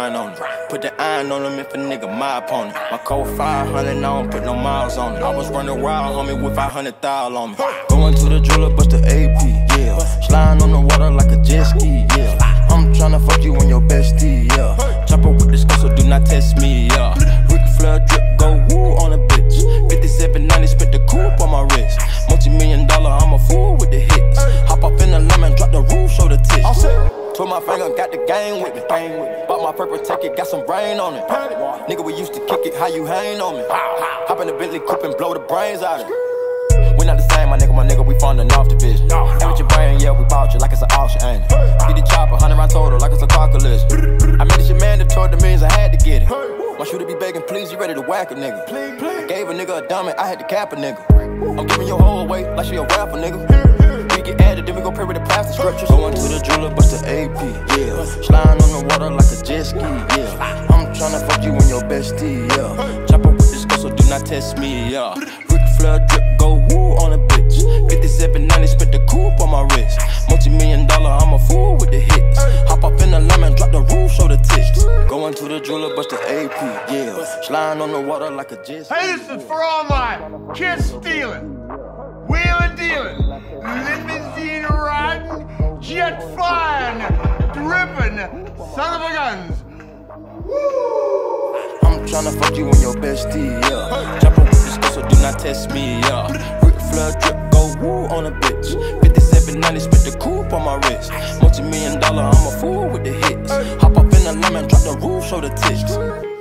grind on it. Put the iron on him if a nigga my opponent. My code 500, I don't put no miles on it. I was running wild, homie, with 500,000 on me. Going to the jeweler, bust the AP, yeah. Sliding on the water like a jet ski, yeah. I'm tryna fuck you and your bestie, yeah. Chopper with this gun, so do not test me, yeah. Ric Flair drip, go woo on a bitch. 5790, spent the coupe on my wrist. Multi-million dollar, I'm a fool with the hits. Hop up in the lemon, drop the roof, show the tits. Twirl my finger, got the game with me. Bought my purple ticket, got some rain on it. Nigga, we used to kick it, how you hang on me? Hop in the Bentley coupe and blow the brains out of it. We not the same, my nigga, we funding off the vision. Ain't with your brain, yeah, we bought you like it's an auction, ain't it? Get the chopper, 100 round total, like it's a car collision. I made this shit mandatory, the means I had to get it. My shooter be begging, please, you ready to whack a nigga? I gave a nigga a dummy, I had to cap a nigga. I'm giving your whole away like she a rapper, nigga. We get added, then we go pray with the plastic scriptures. Going to the jeweler, bust the AP, yeah. Sliding on the water like a jet ski, yeah. I'm tryna fuck you and your bestie, yeah. Chopper with this gun, so do not test me, yeah. Ric Flair drip, go woo on a bitch. 5790, spent the coupe on my wrist. Multi-million dollar, I'm a fool with the hits. Hop up in the lemon, drop the roof, show the tits. Going to the jeweler, bust the AP, yeah. Sliding on the water like a jet ski. Hey, this is for all my kids stealing, wheeling dealing, limousine riding, jet flying, dripping, son of a guns. Woo! I'm tryna fuck you and your bestie, yeah. Chopper with this gun, so do not test me, yeah. Ric Flair drip, go woo on a bitch. 5790, spent the coupe on my wrist. Multi-million dollar, I'm a fool with the hits. Hop up in the lemon, drop the roof, show the tits.